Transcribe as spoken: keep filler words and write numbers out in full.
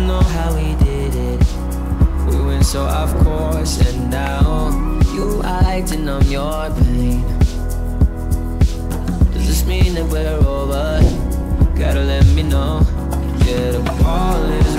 don't know how we did it. We went so off course, and now you like to numb your pain. Does this mean that we're over? Gotta let me know. Yeah, the ball is